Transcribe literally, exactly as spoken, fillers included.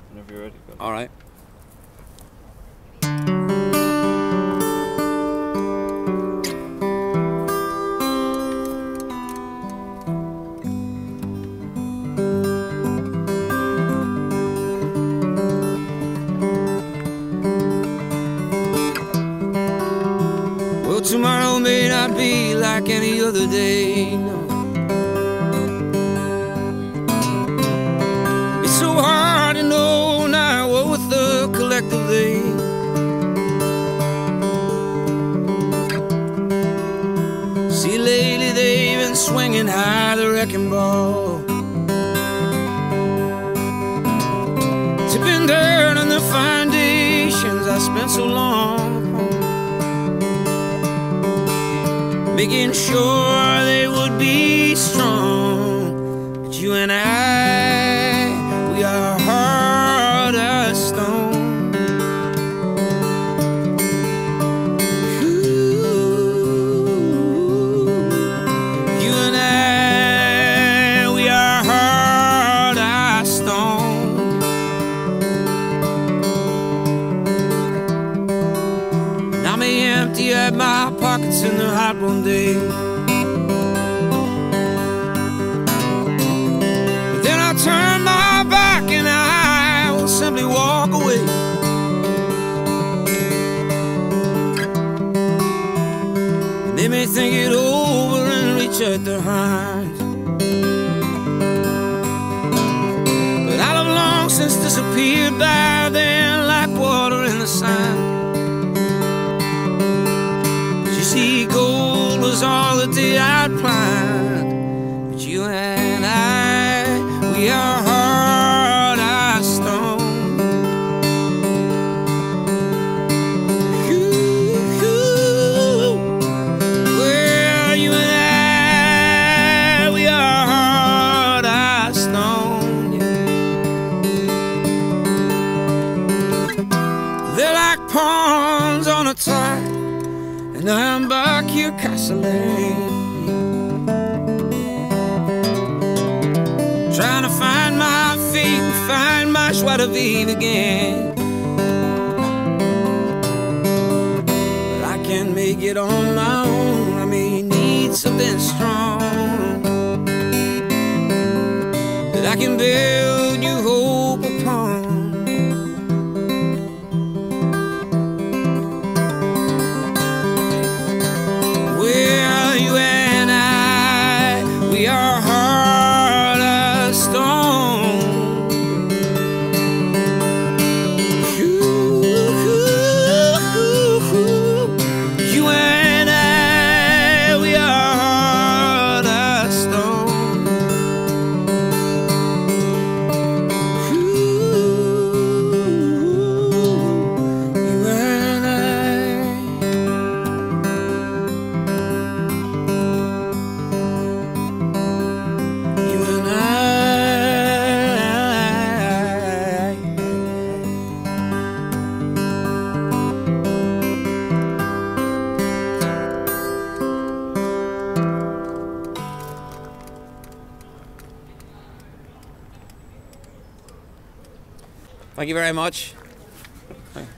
Whenever you're ready. Go. All right. Well, tomorrow may not be like any other day, no. It's so hard to know now what with the collective they. See, lately they've been swinging high the wrecking ball, tipping dirt on the foundations I spent so long making sure they would be strong. But you and I, we are hard as stone. Ooh, you and I, we are hard as stone. And I may empty out my pockets in the hot one day, but then I'll turn my back and I will simply walk away. And they may think it over and reach out their hands, but I'll have long since disappeared by then like water in the sand. See, gold was all that they had planned, but you and I, we are hard as stone. Ooh, ooh. Well, you and I, we are hard as stone, yeah. They're like pawns on a tide, and I'm back here castling, trying to find my feet and find my joie de vivre again. But I can't make it on my own, I may need something strong that I can build new hope upon. Thank you very much.